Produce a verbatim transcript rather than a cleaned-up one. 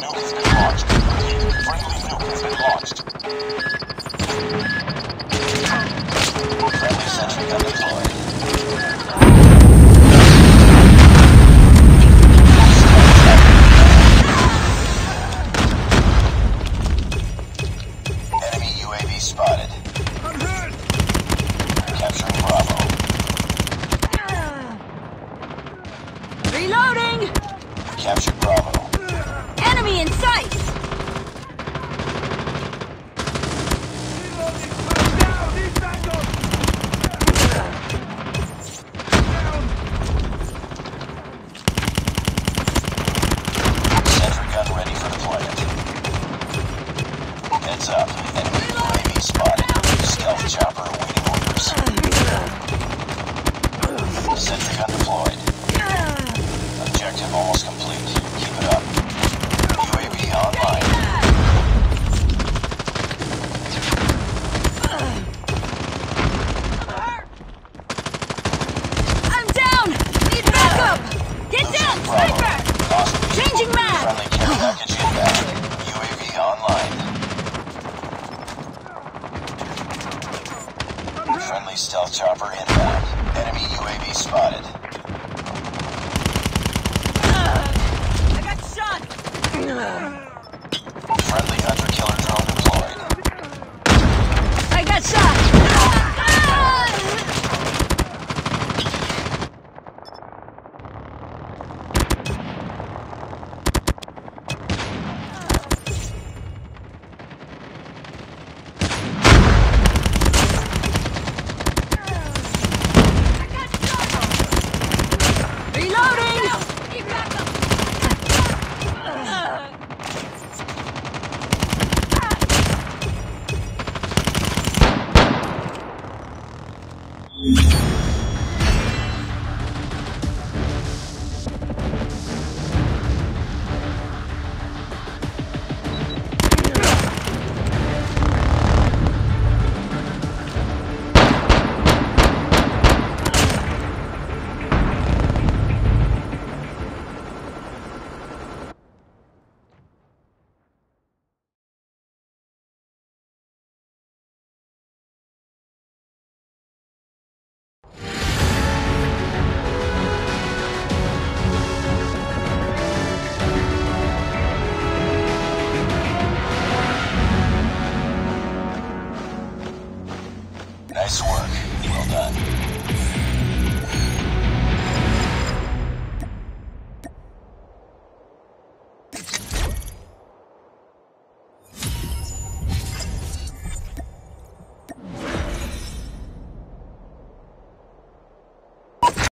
nuke has been launched. Friendly nuke has been launched. Friendly sentry gun deployed. Enemy U A V spotted. I'm hit. Capturing Bravo. Reloading! Captured Bravo. Enemy in sight! Sentry gun ready for deployment. Heads up. Enemy U A V spotted. Stealth chopper awaiting orders. Sentry gun deployed. Objective almost complete. Keep it up. U A V online. I'm down! Need backup! Get down, sniper! Changing map! Friendly care package inbound. U A V online. Friendly stealth chopper inbound. Enemy U A V spotted. I got shot! Friendly hunter-killer drone deployed. I got shot! Reloading! Need backup! Nice work. Well done.